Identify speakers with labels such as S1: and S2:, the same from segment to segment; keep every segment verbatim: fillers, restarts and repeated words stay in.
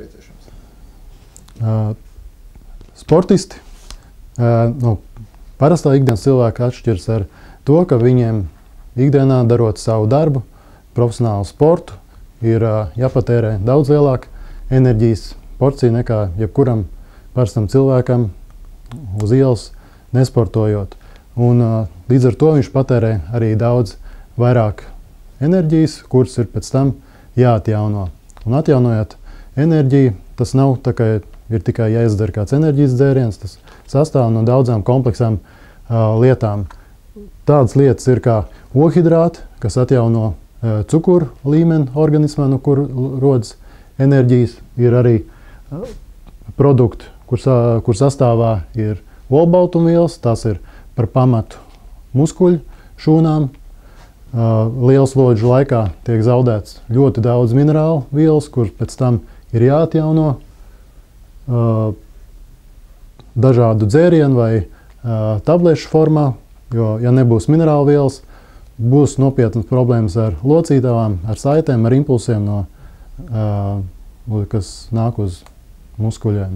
S1: nepieciešams?
S2: Uh, sportisti, uh, nu, parastā ikdienas cilvēka atšķiras ar to, ka viņiem ikdienā darot savu darbu, profesionālu sportu, ir uh, jāpatērē daudz lielāka enerģijas porcija nekā jebkuram parastam cilvēkam uz ielas nesportojot. Un, uh, līdz ar to viņš patērē arī daudz vairāk enerģijas, kuras ir pēc tam jāatjauno. Un atjaunojot enerģiju, tas nav tā, ka ir tikai jāizdara kāds enerģijas dzēriens, tas sastāv no daudzām kompleksām uh, lietām. Tādas lietas ir kā ogļhidrāti, kas atjauno uh, cukuru līmeni organismā, no kur rodas enerģijas. Ir arī uh, produkti, kur, sa, kur sastāvā ir olbaltumvielas, tās ir par pamatu muskuļu šūnām. Uh, liels lodžu laikā tiek zaudēts ļoti daudz minerālu vielas, kuras pēc tam ir jāatjauno uh, dažādu dzērienu vai uh, tablešu formā, jo, ja nebūs minerālu vielas, būs nopietnas problēmas ar locītavām, ar saitēm, ar impulsiem, no, uh, kas nāk uz muskuļiem.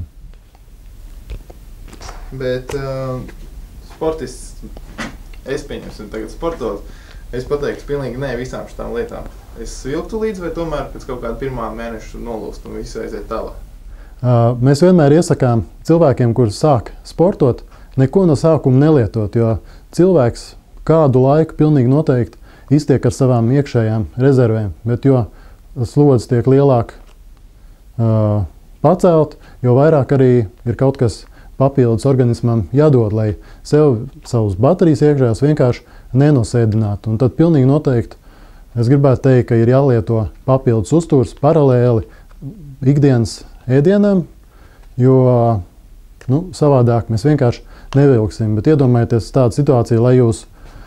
S1: Bet uh, sportists, es pieņemsim tagad sportot, es pateiktu pilnīgi nē visām šitām lietām. Es vilktu līdz vai tomēr pēc kaut kāda pirmā mēneša nolūst un visu aiziet tālāk?
S2: Uh, mēs vienmēr iesakām cilvēkiem, kurus sāk sportot, neko no sākuma nelietot, jo cilvēks kādu laiku pilnīgi noteikti iztiek ar savām iekšējām rezervēm, bet jo slodze tiek lielāk uh, pacelt, jo vairāk arī ir kaut kas papildus organismam jādod, lai sev savus baterijas iekšējās vienkārši nenosēdinātu. Un tad pilnīgi noteikti es gribētu teikt, ka ir jālieto papildus uzturs paralēli ikdienas ēdienam, jo nu, savādāk mēs vienkārši nevilksim. Bet iedomājieties tādu situāciju, lai jūs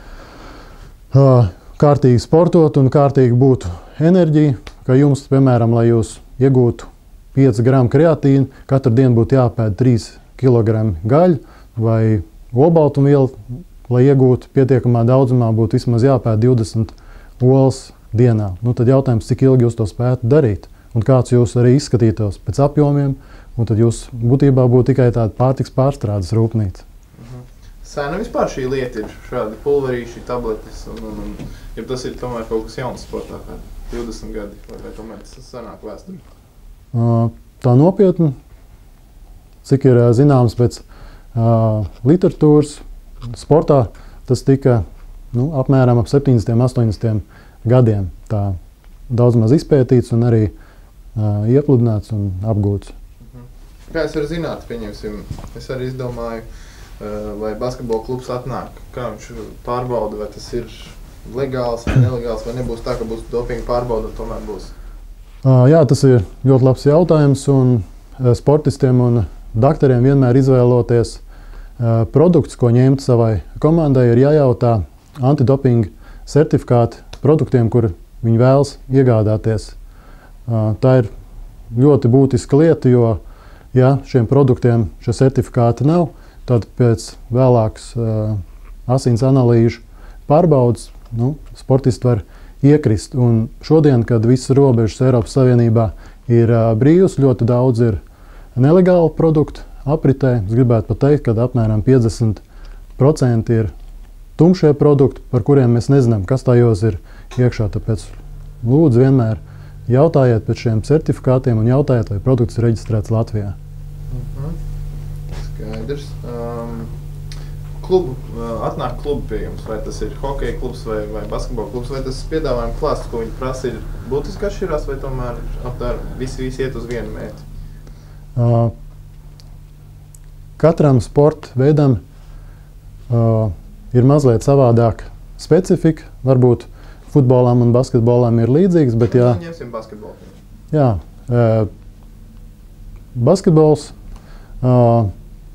S2: uh, kārtīgi sportotu un kārtīgi būtu enerģija, ka jums, piemēram, lai jūs iegūtu pieci gramu kreatīnu, katru dienu būtu jāpēd trīs kilogrami gaļu vai olbaltumvielu, lai iegūtu pietiekamā daudzumā, būtu vismaz jāpēd divdesmit olas dienā. Nu, tad jautājums, cik ilgi jūs to spētu darīt un kāds jūs arī izskatītos pēc apjomiem, un tad jūs būtībā būtu tikai tāda pārtiks pārstrādes rūpnīca.
S1: Mhm. Sēna vispār šī lieta ir šādi pulverīši, tabletes, un, un, un ja tas ir tomēr kaut kas jauns sportā, kā divdesmit gadi, vai, vai tomēr tas sanāk vēsturi?
S2: Uh, tā nopietni, cik ir uh, zināms pēc uh, literatūras sportā, tas tika nu, apmēram ap septiņdesmitiem, astoņdesmitiem gadiem. Tā daudz maz izpētīts un arī uh, iepludināts un apgūts.
S1: Mhm. Kā es varu zināt, pieņemsim, es arī izdomāju, uh, vai basketbola klubs atnāk, kā viņš pārbauda, vai tas ir legāls vai nelegāls, vai nebūs tā, ka būs dopinga pārbauda un tomēr būs?
S2: Uh, jā, tas ir ļoti labs jautājums, un uh, sportistiem un daktariem vienmēr izvēloties uh, produktus, ko ņemt savai komandai, ir jājautā antidopinga certifikāti produktiem, kur viņi vēlas iegādāties. Uh, tā ir ļoti būtiska lieta, jo, ja šiem produktiem šie certifikāti nav, tad pēc vēlākas uh, asins analīžu pārbaudas nu, sportisti var iekrist. Un šodien, kad visas robežas Eiropas Savienībā ir uh, brīvas, ļoti daudz ir nelegālu produktu apritē. Es gribētu pat teikt, ka apmēram piecdesmit procenti ir tumšie produkti, par kuriem mēs nezinām, kas tajos ir iekšā. Tāpēc lūdzu vienmēr jautājiet pēc šiem certifikātiem un jautājiet, vai produkts ir reģistrēts Latvijā.
S1: Mhm. Skaidrs. Um, klubu, uh, atnāk klubu pie jums, vai tas ir hokeja klubs vai, vai basketbola klubs, vai tas piedāvājuma klāsts, ko viņi prasa, ir būtiski atšķirās, vai tomēr aptēr visi, visi iet uz vienu mērķi?
S2: Uh, katram sporta veidam uh, ir mazliet savādāk specifika. Varbūt futbolam un basketbolam ir līdzīgs, bet jā...
S1: Ņemsim basketbolu.
S2: Jā, uh, basketbols uh,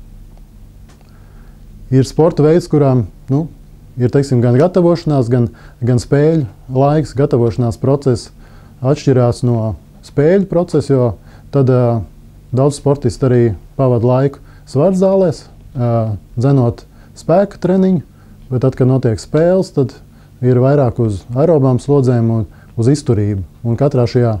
S2: ir sporta veids, kurām nu, ir teiksim, gan gatavošanās, gan, gan spēļu laiks. Gatavošanās process atšķirās no spēļu procesa, jo tad uh, daudz sportisti arī pavada laiku svartzālēs, uh, dzenot spēku treniņu, bet tad, kad notiek spēles, tad ir vairāk uz aerobām slodzēm un uz izturību. Un katrā šajā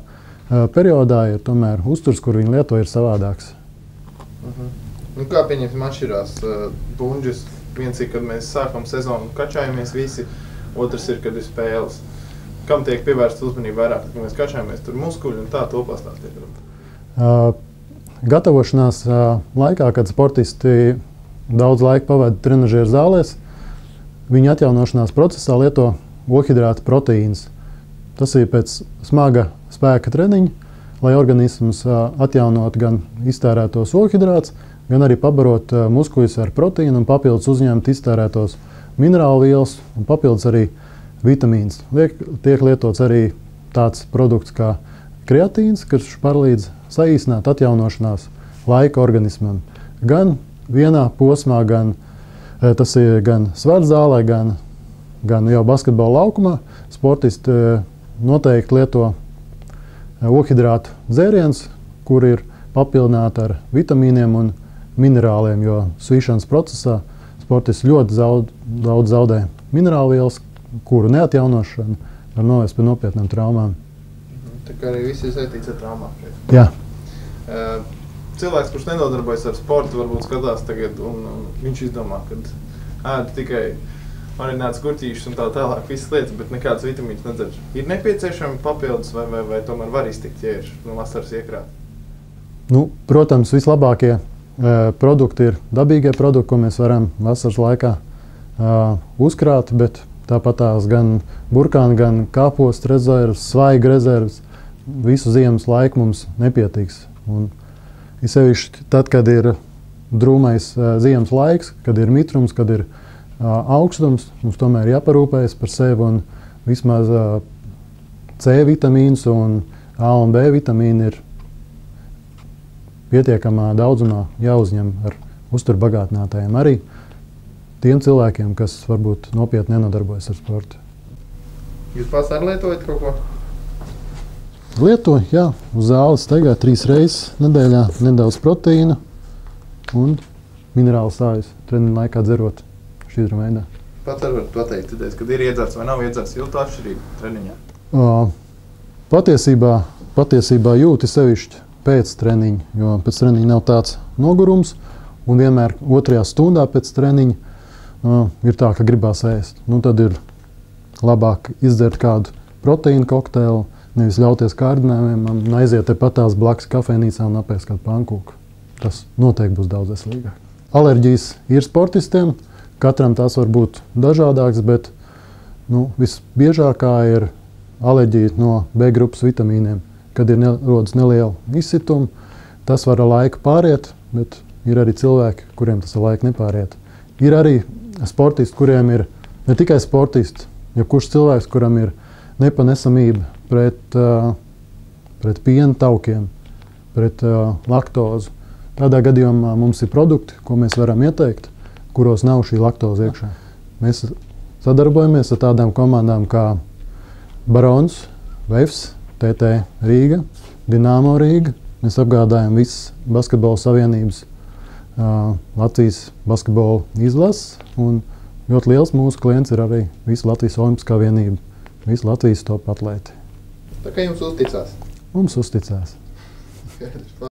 S2: periodā ir tomēr uzturs, kur viņi lieto, ir savādāks.
S1: Uh-huh. Nu, kā pieņemsim atšķirās uh, bunģis? Viens ir, kad mēs sākam sezonu, kačājamies visi, otrs ir, kad ir spēles. Kam tiek pievērsta uzmanība vairāk, kad mēs kačājamies, tur muskuļi un tā, to pastāstiet.
S2: Uh, gatavošanās uh, laikā, kad sportisti daudz laika pavada trenažieru zālēs, viņi atjaunošanās procesā lieto ogļhidrātu proteīnus. Tas ir pēc smaga spēka treniņa, lai organisms uh, atjaunot gan iztērētos ogļhidrātus, gan arī pabarot uh, muskuļus ar proteīnu un papildus uzņemt iztērētos minerālu vielas un papildus arī vitamīns. Liek, tiek lietots arī tāds produkts kā kreatīns, kas palīdz saīsināt atjaunošanās laika organismam. Gan vienā posmā, gan uh, tas ir gan svartzālē, gan, gan jau basketbola laukumā. Sportisti uh, noteikti lieto uh, ogļhidrātu dzērienus, kur ir papildināti ar vitamīniem un minerāliem, jo svīšanas procesā sportists ļoti zaud, daudz zaudē minerālu vielas, kuru neatjaunošana var novest pie nopietnām traumām.
S1: Tā kā arī viss ir saistīts ar traumām.
S2: Jā.
S1: Uh, cilvēks, kurš nenodarbojas ar sportu, varbūt skatās tagad, un, un viņš izdomā, ka ēd tikai marinētas gurķīšas un tā tālāk visas lietas, bet nekādas vitamīnas nedzer. Ir nepieciešami papildus vai, vai, vai tomēr var iztikt, ja ir no vasaras iekrāt?
S2: Nu, protams, vislabākie produkti ir dabīgie produkti, ko mēs varam vasaras laikā uh, uzkrāt, bet tāpat tās gan burkāni, gan kāpostu rezerves, svaigu rezerves, visu ziemas laiku mums nepietiks. Un sevišķi tad, kad ir drūmais uh, ziemas laiks, kad ir mitrums, kad ir uh, augstums, mums tomēr jāparūpējas par sevi un vismaz uh, C vitamīns un A un B vitamīni ir pietiekamā daudzumā jāuzņem ar uzturbagātinātājiem arī tiem cilvēkiem, kas varbūt nopietni nenodarbojas ar sportu.
S1: Jūs pats arī lietojat kaut ko?
S2: Lietoju, jā. Uz zāles staigā trīs reizes nedēļā, nedaudz proteīna un minerālu sājus treniņu laikā dzerot šķidruma veidā.
S1: Pats arī var pateikt, kad ir iedzerts vai nav iedzerts, jūtu atšķirību treniņā?
S2: Uh, patiesībā, patiesībā jūti sevišķi pēc treniņa, jo pēc treniņa nav tāds nogurums, un vienmēr otrajā stundā pēc treniņa uh, ir tā, ka gribās ēst. Nu, tad ir labāk izdzert kādu proteīnu kokteili, nevis ļauties kārdinājumiem un aiziet tepat tās blakus kafejnīcā un apēst kādu pankūku. Tas noteikti būs daudz veselīgāk. Alerģijas ir sportistiem, katram tās var būt dažādākas, bet nu, visbiežākā ir alerģija no B grupas vitamīniem. Kad ir ne, rodas neliela izsituma, tas var ar laiku pāriet, bet ir arī cilvēki, kuriem tas ar laiku nepāriet. Ir arī sportisti, kuriem ir ne tikai sportisti, ja kurš cilvēks, kuram ir nepanesamība pret, uh, pret piena taukiem, pret uh, laktozu. Tādā gadījumā mums ir produkti, ko mēs varam ieteikt, kuros nav šī laktoza iekšā. Mēs sadarbojamies ar tādām komandām kā Barons, Vefs, T T Rīga, Dinamo Rīga. Mēs apgādājam visas basketbola savienības uh, Latvijas basketbola izlases. Un ļoti liels mūsu klients ir arī visa Latvijas Olimpiskā vienība, visa Latvijas top atlēti.
S1: Tā kā jums uzticās?
S2: Mums uzticās.